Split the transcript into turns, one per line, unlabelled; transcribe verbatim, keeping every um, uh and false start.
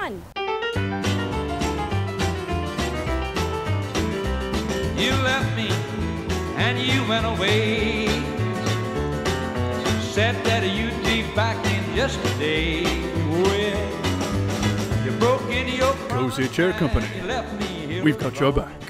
fun.
You left me and you went away. Said that you'd be back in just a day. Well, you broke into your
Cozy Chair Company.
and you left me here
We've got your back.